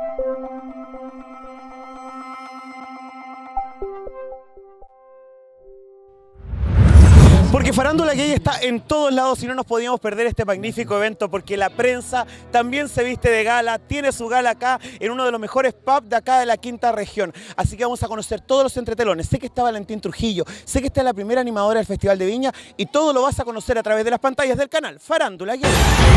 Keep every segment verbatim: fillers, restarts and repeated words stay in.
Porque Farándula Gay está en todos lados y no nos podíamos perder este magnífico evento porque la prensa también se viste de gala, tiene su gala acá en uno de los mejores pubs de acá de la quinta región. Así que vamos a conocer todos los entretelones. Sé que está Valentín Trujillo, sé que está la primera animadora del Festival de Viña y todo lo vas a conocer a través de las pantallas del canal Farándula Gay.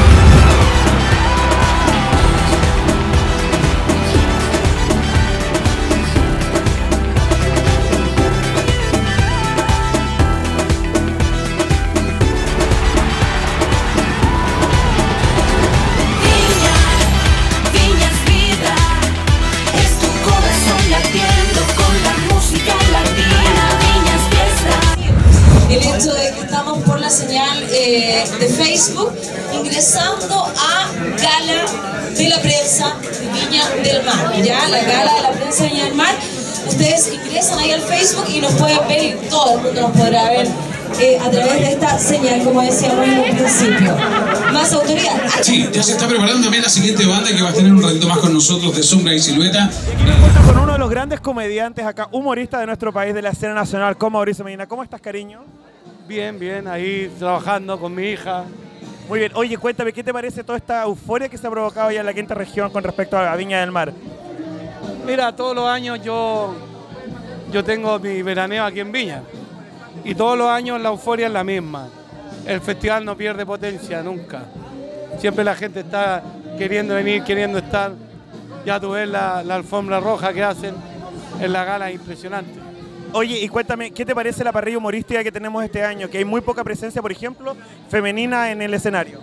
El hecho de que estamos por la señal eh, de Facebook ingresando a Gala de la Prensa de Viña del Mar, ya la Gala de la Prensa de Viña del Mar. Ustedes ingresan ahí al Facebook y nos pueden ver y todo el mundo nos podrá ver eh, a través de esta señal, como decíamos en un principio. Más autoridad. Sí, ya se está preparando también la siguiente banda que va a tener un ratito más con nosotros de Sombra y Silueta. Aquí me encuentro con uno de los grandes comediantes acá, humorista de nuestro país, de la escena nacional, como Mauricio Medina. ¿Cómo estás, cariño? Bien, bien, ahí trabajando con mi hija. Muy bien. Oye, cuéntame, ¿qué te parece toda esta euforia que se ha provocado ya en la quinta región con respecto a Viña del Mar? Mira, todos los años yo, yo tengo mi veraneo aquí en Viña. Y todos los años la euforia es la misma. El festival no pierde potencia nunca. Siempre la gente está queriendo venir, queriendo estar. Ya tú ves la, la alfombra roja que hacen en la gala, es impresionante. Oye, y cuéntame, ¿qué te parece la parrilla humorística que tenemos este año? Que hay muy poca presencia, por ejemplo, femenina en el escenario.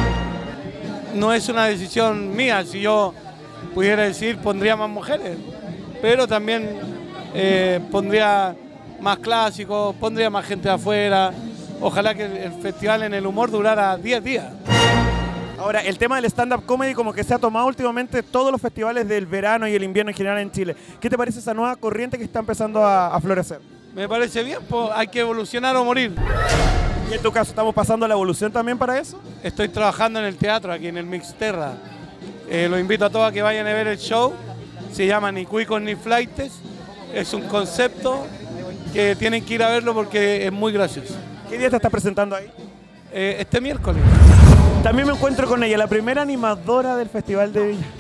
No es una decisión mía, si yo pudiera decir pondría más mujeres, pero también eh, pondría más clásicos, pondría más gente de afuera. Ojalá que el festival en el humor durara diez días. Ahora, el tema del stand-up comedy como que se ha tomado últimamente todos los festivales del verano y el invierno en general en Chile. ¿Qué te parece esa nueva corriente que está empezando a, a florecer? Me parece bien, pues hay que evolucionar o morir. ¿Y en tu caso estamos pasando la evolución también para eso? Estoy trabajando en el teatro, aquí en el Mixterra. Eh, los invito a todos a que vayan a ver el show. Se llama Ni Cuicos ni Flaites. Es un concepto que tienen que ir a verlo porque es muy gracioso. ¿Qué día te estás presentando ahí? Eh, este miércoles. También me encuentro con ella, la primera animadora del Festival de Viña.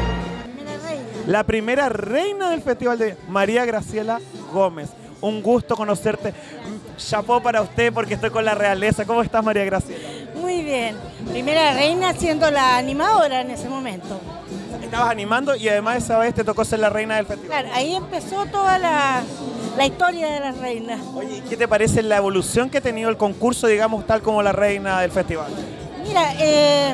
¿No? La primera reina del Festival de Viña, María Graciela Gómez. Un gusto conocerte. Chapó para usted porque estoy con la realeza. ¿Cómo estás, María Graciela? Muy bien. Primera reina siendo la animadora en ese momento. Estabas animando y además esa vez te tocó ser la reina del festival. Claro, ahí empezó toda la, la historia de las reinas. Oye, ¿qué te parece la evolución que ha tenido el concurso, digamos, tal como la reina del festival? Mira, eh,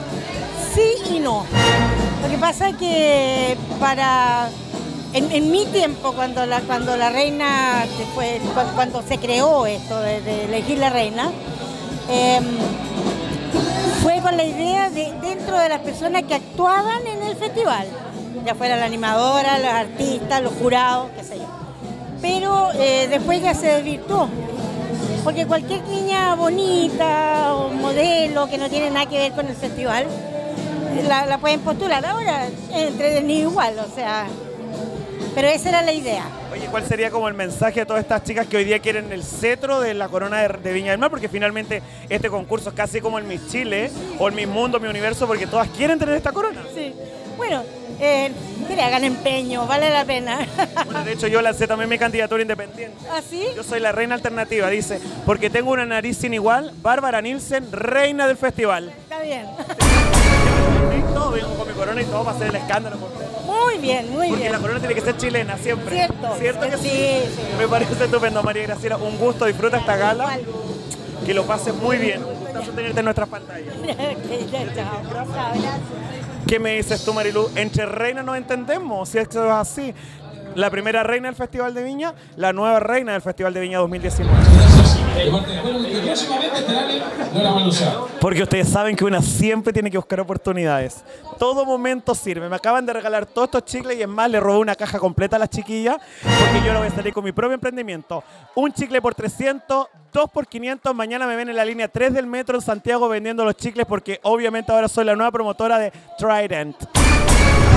sí y no. Lo que pasa es que para... En, en mi tiempo, cuando la, cuando la reina, fue, cuando, cuando se creó esto de, de elegir la reina, eh, fue con la idea de dentro de las personas que actuaban en el festival, ya fuera la animadora, los artistas, los jurados, qué sé yo. Pero eh, después ya se desvirtuó, porque cualquier niña bonita o modelo que no tiene nada que ver con el festival, la, la pueden postular. Ahora es entretenido igual, o sea... Pero esa era la idea. Oye, ¿cuál sería como el mensaje a todas estas chicas que hoy día quieren el cetro de la corona de, de Viña del Mar? Porque finalmente este concurso es casi como el Miss Chile o el Miss Mundo, Miss Universo, porque todas quieren tener esta corona. Sí. Bueno, eh, que le hagan empeño, vale la pena. Bueno, de hecho yo lancé también mi candidatura independiente. ¿Ah, sí? Yo soy la reina alternativa, dice, porque tengo una nariz sin igual, Bárbara Nielsen, reina del festival. Está bien. Y todo, vengo con mi corona y todo para hacer el escándalo. Muy bien, muy Porque bien. la corona tiene que ser chilena siempre. Cierto. ¿Cierto que sí? Sí, sí. Me parece estupendo, María Graciela. Un gusto, disfruta esta gala. Igual. Que lo pases muy bien. Un gustazo tenerte en nuestras pantallas. Ok, ya, chao. Chao, gracias. ¿Qué me dices tú, Marilu? Entre reinas nos entendemos, si esto es así. La primera reina del Festival de Viña, la nueva reina del Festival de Viña dos mil diecinueve. Porque ustedes saben que una siempre tiene que buscar oportunidades. Todo momento sirve. Me acaban de regalar todos estos chicles y es más, le robé una caja completa a las chiquillas porque yo ahora voy a salir con mi propio emprendimiento. Un chicle por trescientos, dos por quinientos. Mañana me ven en la línea tres del metro en Santiago vendiendo los chicles porque obviamente ahora soy la nueva promotora de Trident.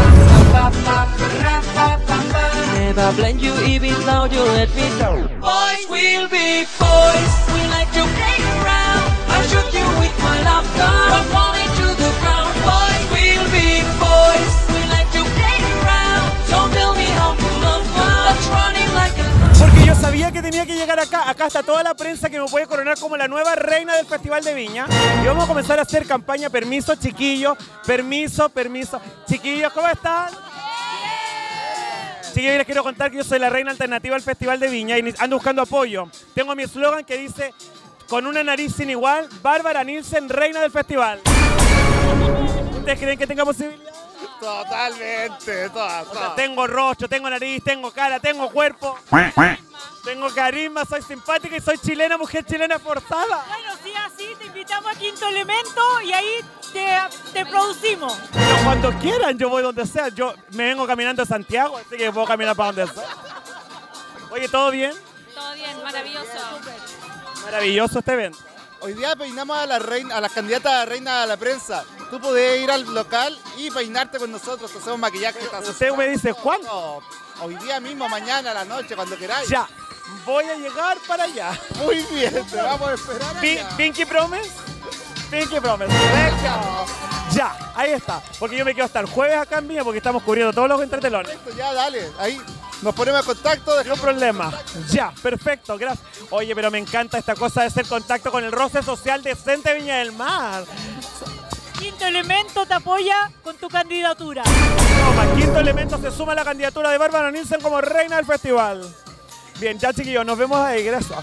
Never blame you even though you let me down. Boys will be boys. We like to play around. I shoot you with my love gun. From falling to the ground. Boys will be boys. We like to play around. Don't tell me how to love one. That's running like a... Porque yo sabía que tenía que llegar acá. Acá está toda la prensa que me puede coronar como la nueva reina del Festival de Viña. Y vamos a comenzar a hacer campaña. Permiso, chiquillos. Permiso, permiso. Chiquillos, ¿cómo están? Chiquillos, les quiero contar que yo soy la reina alternativa del Festival de Viña y ando buscando apoyo. Tengo mi eslogan que dice, con una nariz sin igual, Bárbara Nielsen, reina del festival. ¿Ustedes creen que tenga posibilidad? Totalmente, toda, O sea, tengo rostro, tengo nariz, tengo cara, tengo cuerpo. Tengo carisma, soy simpática y soy chilena, mujer chilena forzada. Bueno, sí, así te invitamos a Quinto Elemento y ahí te, te producimos. Pero cuando quieran, yo voy donde sea. Yo me vengo caminando a Santiago, así que puedo caminar para donde sea. Oye, ¿todo bien? Todo bien, maravilloso. Maravilloso este evento. Hoy día peinamos a la reina, a las candidatas a reina de la prensa. Tú podés ir al local y peinarte con nosotros, te hacemos maquillaje. Usted me dice, ¿cuándo? No, hoy día mismo, mañana, a la noche, cuando queráis. Ya, voy a llegar para allá. Muy bien, te vamos a esperar Pi- allá. Pinky Promise. Pinky Promise. Venga. Ya, ahí está. Porque yo me quiero hasta el jueves acá en Viña porque estamos cubriendo todos los entretelones. Perfecto, ya, dale, ahí nos ponemos en contacto. No problema. Ya, perfecto, gracias. Oye, pero me encanta esta cosa de hacer contacto con el roce social decente de Viña del Mar. Quinto Elemento te apoya con tu candidatura. Toma, Quinto Elemento se suma a la candidatura de Bárbara Nielsen como reina del festival. Bien, ya chiquillos, nos vemos ahí, gracias.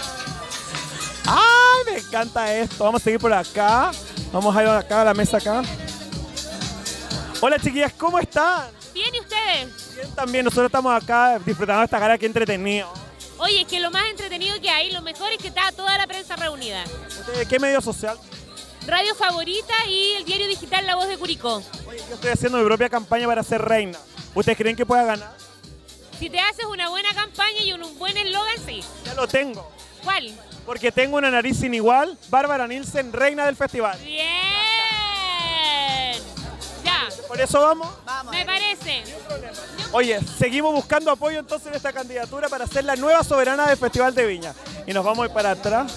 ¡Ay, me encanta esto! Vamos a seguir por acá. Vamos a ir acá a la mesa acá. Hola chiquillas, ¿cómo están? Bien, ¿y ustedes? Bien también, nosotros estamos acá disfrutando de esta cara, que entretenido. Oye, es que lo más entretenido que hay, lo mejor es que está toda la prensa reunida. ¿Usted de qué medio social? Radio Favorita y el diario digital La Voz de Curicó. Oye, yo estoy haciendo mi propia campaña para ser reina. ¿Ustedes creen que pueda ganar? Si te haces una buena campaña y un, un buen eslogan, sí. Ya lo tengo. ¿Cuál? Porque tengo una nariz sin igual, Bárbara Nielsen, reina del festival. Bien. Ya, ¿Por eso vamos? me parece. Oye, seguimos buscando apoyo entonces en esta candidatura para ser la nueva soberana del Festival de Viña. Y nos vamos a ir para atrás.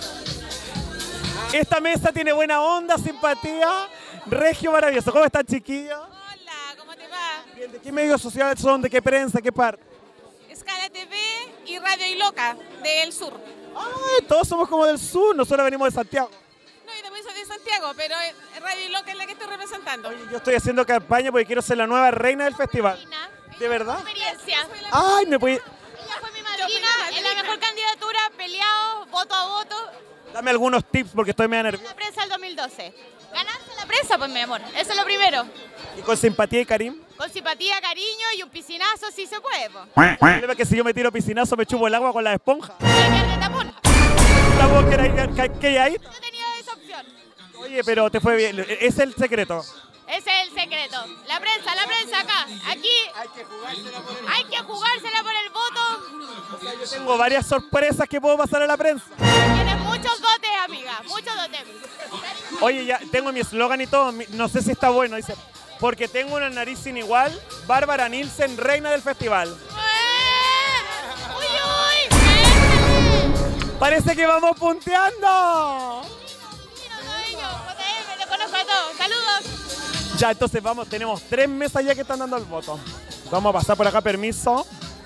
Esta mesa tiene buena onda, simpatía, regio maravilloso. ¿Cómo están, chiquillos? Hola, ¿cómo te va? Bien, ¿de qué medios sociales son? ¿De qué prensa? ¿Qué parte? Escala T V y Radio Iloca del sur. Ay, todos somos como del sur, nosotros venimos de Santiago. No, yo también soy de Santiago, pero Radio Iloca es la que estoy representando. Yo estoy haciendo campaña porque quiero ser la nueva reina del festival. ¿De verdad? Experiencia. Ay, me puede... Ella fue mi Yo madrina fui la en la madrina. mejor candidatura, peleado, voto a voto. Dame algunos tips porque estoy medio nervioso. La prensa del dos mil doce. Ganaste la prensa, pues mi amor. Eso es lo primero. ¿Y con simpatía y cariño? Con simpatía, cariño y un piscinazo si se puede, po. El problema es que si yo me tiro piscinazo me chupo el agua con la esponja. Y hay que darle tapón. ¿La voz que era que, que hay ahí? Yo tenía esa opción. Oye, pero te fue bien. Ese es el secreto. Ese es el secreto. La prensa, la prensa acá. Aquí hay que jugársela por el voto. Yo tengo varias sorpresas que puedo pasar a la prensa. Tienes muchos dotes, amiga. Muchos dotes. Oye, ya tengo mi eslogan y todo. mi- No sé si está bueno. Dice, porque tengo una nariz sin igual, Bárbara Nielsen, reina del festival. ¡Eh! ¡Uy, uy! ¡Métele! Parece que vamos punteando. Sí, no soy yo. J M, lo conozco a todos. Saludos. Ya, entonces vamos. Tenemos tres mesas ya que están dando el voto. Vamos a pasar por acá, permiso.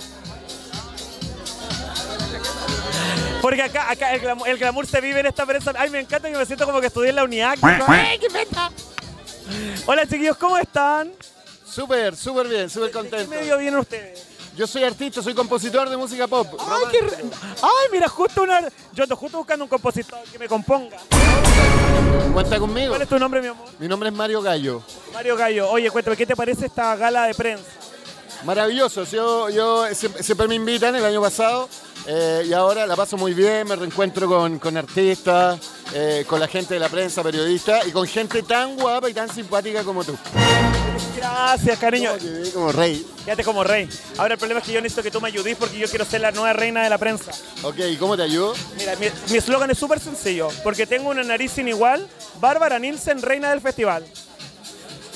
Porque acá, acá el, glamour, el glamour se vive en esta prensa. Ay, me encanta que me siento como que estudié en la UNIAC. ¡Ay, qué peta! Hola, chiquillos, ¿cómo están? Súper, súper bien, súper ¿De qué contento. medio vienen ustedes? Yo soy artista, soy compositor de música pop. Ay, qué re- Ay, mira, justo una... Yo ando justo buscando un compositor que me componga. Cuenta conmigo. ¿Cuál es tu nombre, mi amor? Mi nombre es Mario Gallo. Mario Gallo. Oye, cuéntame, ¿qué te parece esta gala de prensa? Maravilloso. Yo, yo siempre, siempre me invitan el año pasado eh, y ahora la paso muy bien. Me reencuentro con, con artistas, eh, con la gente de la prensa, periodistas y con gente tan guapa y tan simpática como tú. Gracias, cariño. Como, que- como rey. Quédate como rey. Ahora el problema es que yo necesito que tú me ayudes porque yo quiero ser la nueva reina de la prensa. Ok, ¿y cómo te ayudo? Mira, mi mi eslogan es súper sencillo. Porque tengo una nariz sin igual, Bárbara Nielsen, reina del festival.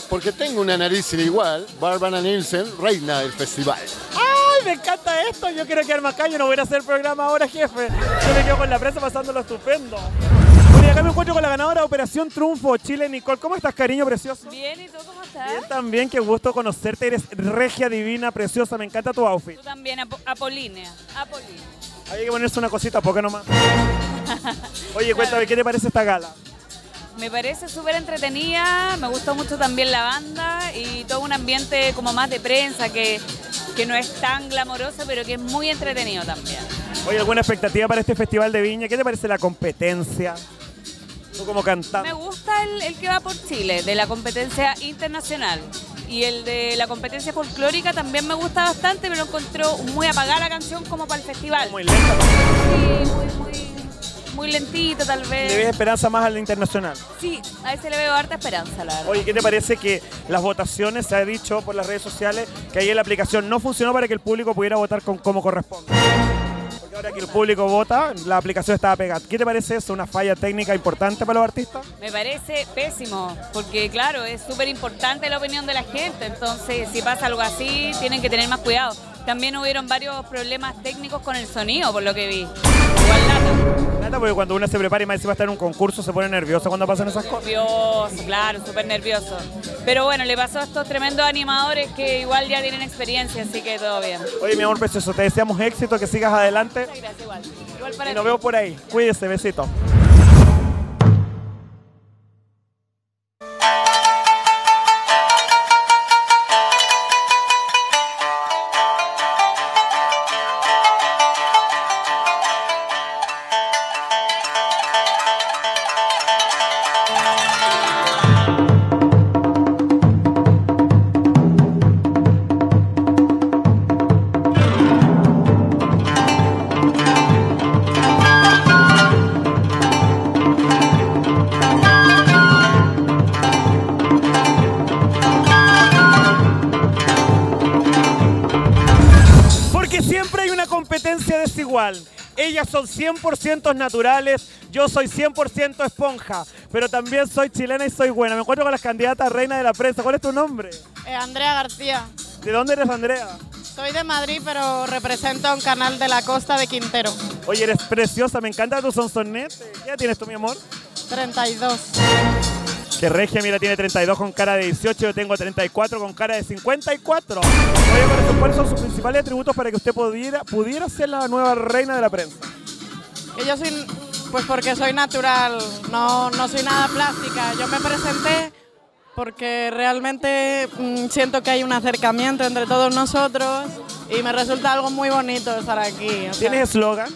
porque tengo una nariz sin igual, Bárbara Nielsen, reina del festival. ¡Ay, me encanta esto! Yo quiero quedarme acá, yo no voy a hacer el programa ahora, jefe. Yo me quedo con la prensa pasándolo estupendo. Bueno, y acá me encuentro con la ganadora de Operación Triunfo, Chile, Nicole. ¿Cómo estás, cariño precioso? Bien, ¿y tú cómo estás? Bien también, qué gusto conocerte. Eres regia, divina, preciosa. Me encanta tu outfit. Tú también, Ap Apolínea. Apolínea. Hay que ponerse una cosita, poco nomás. Oye, cuéntame, ¿qué te parece esta gala? Me parece súper entretenida, me gustó mucho también la banda y todo un ambiente como más de prensa que, que no es tan glamoroso, pero que es muy entretenido también. Oye, ¿alguna expectativa para este Festival de Viña? ¿Qué te parece la competencia? Tú como cantante. Me gusta el, el que va por Chile, de la competencia internacional. Y el de la competencia folclórica también me gusta bastante, pero encontró muy apagada la canción como para el festival. Muy lenta. Sí, muy, muy, muy lentito tal vez. ¿Le ves esperanza más al internacional? Sí, a ese le veo harta esperanza, la verdad. Oye, ¿qué te parece que las votaciones, se ha dicho por las redes sociales, que ahí en la aplicación no funcionó para que el público pudiera votar con, como corresponde? Porque ahora que el público vota, la aplicación estaba pegada. ¿Qué te parece eso? ¿Una falla técnica importante para los artistas? Me parece pésimo, porque claro, es súper importante la opinión de la gente, entonces si pasa algo así, tienen que tener más cuidado. También hubieron varios problemas técnicos con el sonido, por lo que vi. Igual lata. Lata porque cuando uno se prepara y más encima está en un concurso, se pone nervioso cuando pasan esas cosas. Nervioso, claro, súper nervioso. Pero bueno, le pasó a estos tremendos animadores que igual ya tienen experiencia, así que todo bien. Oye, mi amor precioso, te deseamos éxito, que sigas adelante. Muchas gracias, igual. Igual para Y ti. nos vemos por ahí. Cuídese, besito. Siempre hay una competencia desigual. Ellas son cien por ciento naturales, yo soy cien por ciento esponja, pero también soy chilena y soy buena. Me encuentro con las candidatas a reina de la prensa. ¿Cuál es tu nombre? Eh, Andrea García. ¿De dónde eres, Andrea? Soy de Madrid, pero represento a un canal de la costa de Quintero. Oye, eres preciosa, me encanta tu sonsonete. ¿Qué edad tienes tú, mi amor? treinta y dos. Que regia, mira, tiene treinta y dos con cara de dieciocho, yo tengo treinta y cuatro con cara de cincuenta y cuatro. Oye, corazón, ¿cuáles son sus principales atributos para que usted pudiera, pudiera ser la nueva reina de la prensa? Que yo soy, pues porque soy natural, no, no soy nada plástica. Yo me presenté porque realmente mmm, siento que hay un acercamiento entre todos nosotros y me resulta algo muy bonito estar aquí. O sea, ¿tienes eslogan?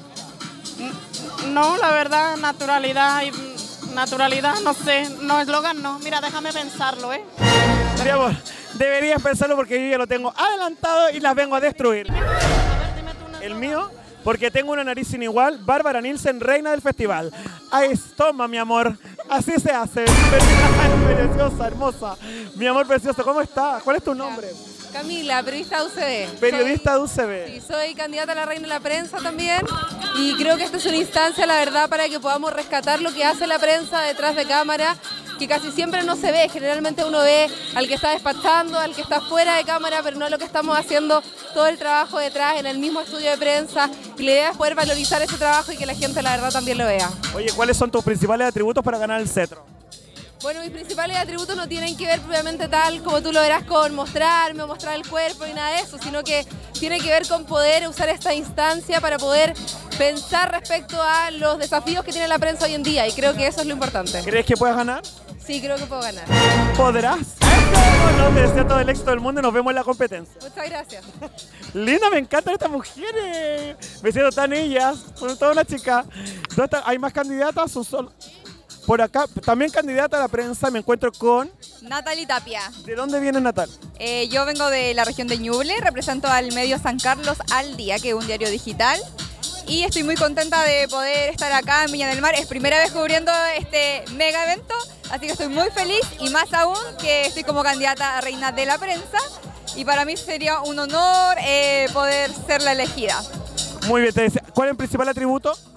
No, la verdad, naturalidad y... Naturalidad, no sé, no, eslogan no. Mira, déjame pensarlo, ¿eh? Mi amor, deberías pensarlo porque yo ya lo tengo adelantado y las vengo a destruir. A ver, dime tú una El mío, porque tengo una nariz sin igual, Bárbara Nielsen, reina del festival. Ahí, toma, mi amor, así se hace. Preciosa, hermosa. Mi amor precioso, ¿cómo estás? ¿Cuál es tu nombre? Camila, periodista de U C B. Periodista soy, de U C B. Sí, soy candidata a la reina de la prensa también y creo que esta es una instancia, la verdad, para que podamos rescatar lo que hace la prensa detrás de cámara, que casi siempre no se ve. Generalmente uno ve al que está despachando, al que está fuera de cámara, pero no lo que estamos haciendo, todo el trabajo detrás en el mismo estudio de prensa, y la idea es poder valorizar ese trabajo y que la gente, la verdad, también lo vea. Oye, ¿cuáles son tus principales atributos para ganar el cetro? Bueno, mis principales atributos no tienen que ver propiamente tal como tú lo verás con mostrarme o mostrar el cuerpo y nada de eso, sino que tiene que ver con poder usar esta instancia para poder pensar respecto a los desafíos que tiene la prensa hoy en día, y creo que eso es lo importante. ¿Crees que puedas ganar? Sí, creo que puedo ganar. ¿Podrás? No, te deseo todo el éxito del mundo y nos vemos en la competencia. Muchas gracias. Linda, me encantan estas mujeres. Me siento tan ellas, son toda una chica. ¿Hay más candidatas o solo? Por acá, también candidata a la prensa, me encuentro con... Natalie Tapia. ¿De dónde viene Natal? Eh, yo vengo de la región de Ñuble, represento al medio San Carlos al Día, que es un diario digital. Y estoy muy contenta de poder estar acá en Viña del Mar. Es primera vez cubriendo este mega evento, así que estoy muy feliz y más aún que estoy como candidata a reina de la prensa. Y para mí sería un honor eh, poder ser la elegida. Muy bien, te deseo. ¿Cuál es el principal atributo?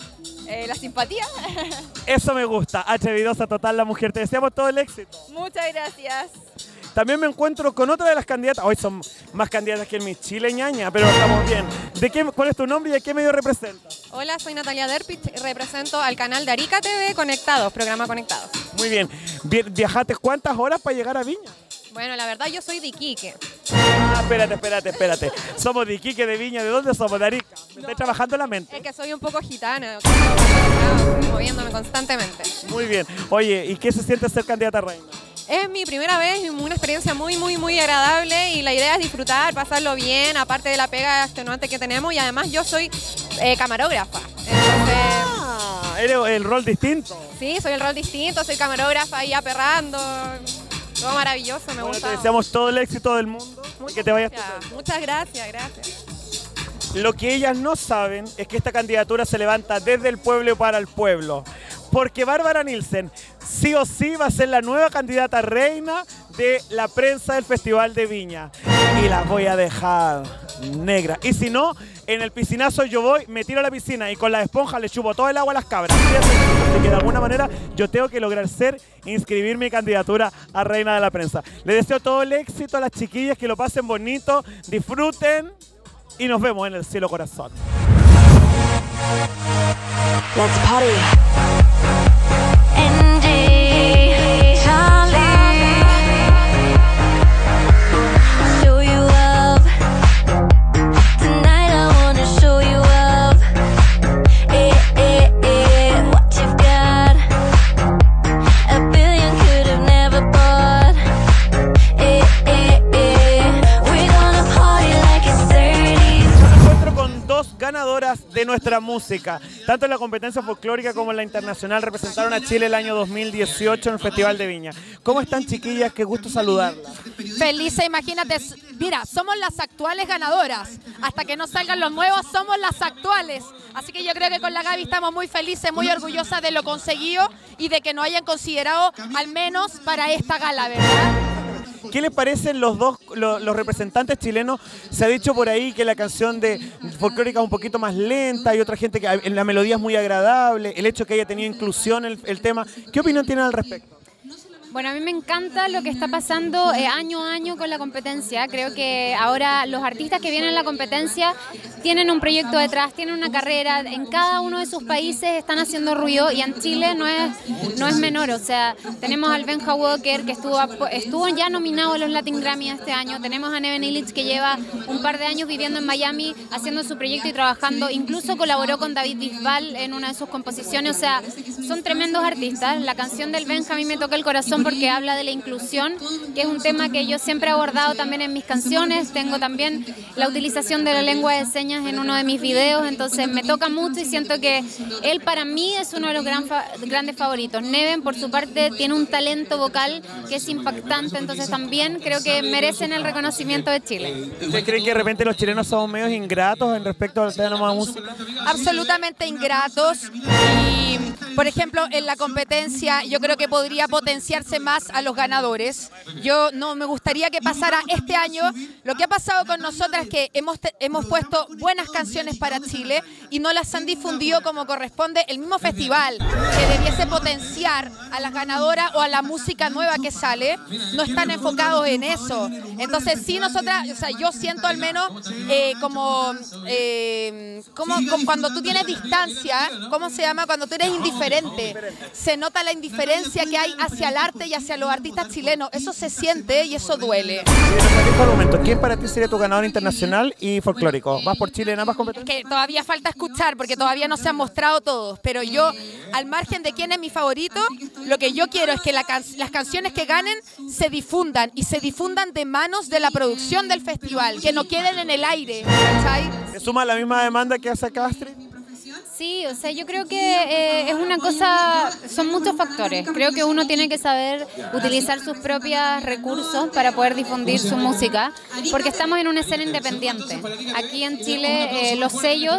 Eh, la simpatía. Eso me gusta. Atrevidosa total la mujer. Te deseamos todo el éxito. Muchas gracias. También me encuentro con otra de las candidatas. Hoy son más candidatas que en mi Chile, ñaña, pero estamos bien. ¿De qué, ¿Cuál es tu nombre y a qué medio representas? Hola, soy Natalia Derpich, represento al canal de Arica T V Conectados, programa Conectados. Muy bien. Vi- ¿Viajaste cuántas horas para llegar a Viña? Bueno, la verdad yo soy de Iquique. Ah, espérate, espérate, espérate. Somos de Iquique, de Viña. ¿De dónde somos? De Arica. Me estoy trabajando la mente. Es que soy un poco gitana, moviéndome constantemente. Muy bien. Oye, ¿y qué se siente ser candidata a reina? Es mi primera vez, una experiencia muy, muy, muy agradable y la idea es disfrutar, pasarlo bien, aparte de la pega extenuante que tenemos y además yo soy eh, camarógrafa. Entonces, Ah, ¿eres el rol distinto? sí, soy el rol distinto, soy camarógrafa ahí aperrando, todo maravilloso, me Bueno, gusta. te deseamos todo el éxito del mundo y que te vayas Muchas, estupendo. muchas gracias, gracias. Lo que ellas no saben es que esta candidatura se levanta desde el pueblo y para el pueblo. Porque Bárbara Nielsen sí o sí va a ser la nueva candidata reina de la prensa del Festival de Viña. Y la voy a dejar negra. Y si no, en el piscinazo yo voy, me tiro a la piscina y con la esponja le chupo todo el agua a las cabras. Así que de alguna manera yo tengo que lograr ser, inscribir mi candidatura a reina de la prensa. Les deseo todo el éxito a las chiquillas, que lo pasen bonito, disfruten y nos vemos en el cielo corazón. Let's party. Angie, Charlie, show you love. Tonight I wanna show you love. Eh, eh, eh, what you've got. A billion could have never bought. Eh, eh, eh, we're gonna party like it's thirties. Me encuentro con dos ganadoras de nuestra música. Tanto en la competencia folclórica como en la internacional representaron a Chile el año dos mil dieciocho en el Festival de Viña. ¿Cómo están, chiquillas? Qué gusto saludarlas. Felices, imagínate, mira, somos las actuales ganadoras. Hasta que no salgan los nuevos, somos las actuales. Así que yo creo que con la Gaby estamos muy felices, muy orgullosas de lo conseguido y de que nos hayan considerado al menos para esta gala, ¿verdad? ¿Qué les parecen los dos, los, los representantes chilenos? Se ha dicho por ahí que la canción de folclórica es un poquito más lenta y otra gente que la melodía es muy agradable, el hecho que haya tenido inclusión el, el tema. ¿Qué opinión tienen al respecto? Bueno, a mí me encanta lo que está pasando eh, año a año con la competencia. Creo que ahora los artistas que vienen a la competencia tienen un proyecto detrás, tienen una carrera. En cada uno de sus países están haciendo ruido y en Chile no es, no es menor. O sea, tenemos al Benja Walker que estuvo, estuvo ya nominado a los Latin Grammy este año. Tenemos a Neven Illich que lleva un par de años viviendo en Miami haciendo su proyecto y trabajando. Incluso colaboró con David Bisbal en una de sus composiciones. O sea, son tremendos artistas. La canción del Benja a mí me toca el corazón porque habla de la inclusión, que es un tema que yo siempre he abordado también en mis canciones. Tengo también la utilización de la lengua de señas en uno de mis videos, entonces me toca mucho y siento que él para mí es uno de los gran fa grandes favoritos. Neven, por su parte, tiene un talento vocal que es impactante, entonces también creo que merecen el reconocimiento de Chile. ¿Ustedes creen que de repente los chilenos son medios ingratos en respecto al tema de música? Absolutamente ingratos y, por ejemplo, en la competencia yo creo que podría potenciarse más a los ganadores. Yo no me gustaría que pasara este año. Lo que ha pasado con nosotras es que hemos, hemos puesto buenas canciones para Chile y no las han difundido como corresponde el mismo festival, que debiese potenciar a las ganadoras o a la música nueva que sale. No están enfocados en eso. Entonces sí, nosotras, o sea, yo siento al menos eh, como, eh, como, como cuando tú tienes distancia, ¿cómo se llama? Cuando tú eres indiferente. Se nota la indiferencia que hay hacia el arte y hacia los artistas chilenos. Eso se siente y eso duele. Por un momento, ¿quién para ti sería tu ganador internacional y folclórico? ¿Vas por Chile en ambas competencias? Que todavía falta escuchar porque todavía no se han mostrado todos, pero yo, al margen de quién es mi favorito, lo que yo quiero es que la can las canciones que ganen se difundan y se difundan de manos de la producción del festival, que no queden en el aire, ¿cachai? ¿Se suma la misma demanda que hace acá Astrid? Sí, o sea, yo creo que eh, es una cosa, son muchos factores. Creo que uno tiene que saber utilizar sus propios recursos para poder difundir su música, porque estamos en una escena independiente. Aquí en Chile eh, los sellos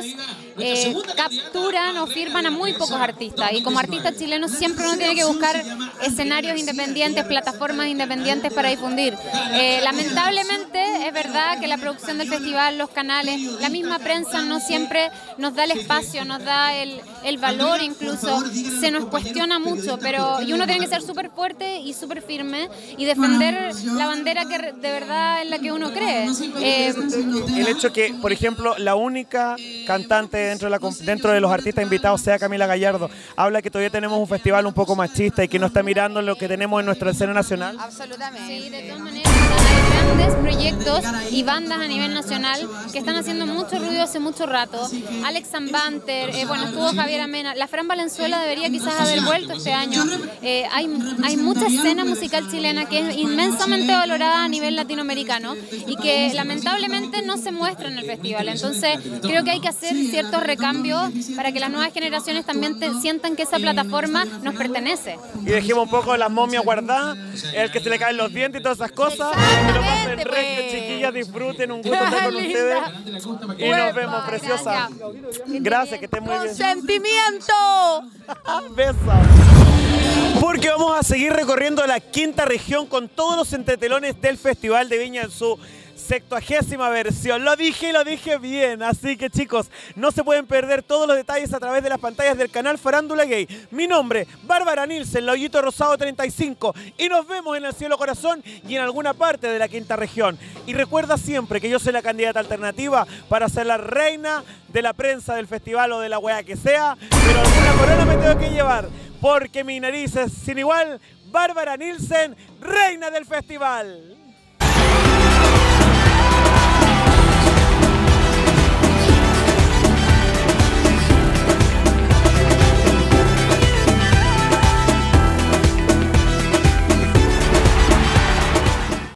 eh, capturan o firman a muy pocos artistas. Y como artistas chilenos siempre uno tiene que buscar escenarios independientes, plataformas independientes para difundir. Eh, lamentablemente es verdad que la producción del festival, los canales, la misma prensa no siempre nos da el espacio, nos da el, el valor, incluso se nos cuestiona mucho, pero y uno tiene que ser súper fuerte y súper firme y defender la bandera que de verdad en la que uno cree. Eh, el hecho que, por ejemplo, la única cantante dentro de, la, dentro de los artistas invitados sea Camila Gallardo, habla que todavía tenemos un festival un poco machista y que no está mirando lo que tenemos en nuestra escena nacional. Absolutamente. Sí, de todas maneras, hay grandes proyectos y bandas a nivel nacional que están haciendo mucho ruido hace mucho rato. Alex Zambanter, eh, bueno, estuvo Javier Amena, la Fran Valenzuela debería quizás haber vuelto este año. Eh, hay, hay mucha escena musical chilena que es inmensamente valorada a nivel latinoamericano y que lamentablemente no se muestra en el festival. Entonces creo que hay que hacer ciertos recambios para que las nuevas generaciones también te, sientan que esa plataforma nos pertenece. Y dejemos un poco las momias guardadas, el que se le caen los dientes y todas esas cosas. Que lo pasen regio, pues. Chiquillas, disfruten, un gusto estar con ustedes. Y nos vemos, preciosa. Gracias, Gracias que estén muy bien. ¡Consentimiento! Besos. Porque vamos a seguir recorriendo la quinta región con todos los entretelones del Festival de Viña en su sextuagésima versión. Lo dije, lo dije bien. Así que chicos, no se pueden perder todos los detalles a través de las pantallas del canal Farándula Gay. Mi nombre, Bárbara Nilsen, La Hoyito Rosado treinta y cinco. Y nos vemos en el Cielo Corazón y en alguna parte de la quinta región. Y recuerda siempre que yo soy la candidata alternativa para ser la reina de la prensa del festival o de la wea que sea. Pero alguna corona me tengo que llevar. Porque mi nariz es sin igual. Bárbara Nilsen, reina del festival.